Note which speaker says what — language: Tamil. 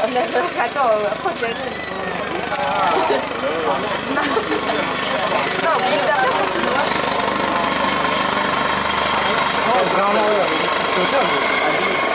Speaker 1: 那个才到或者是。那我们应该。哦，刚刚那个有这样子。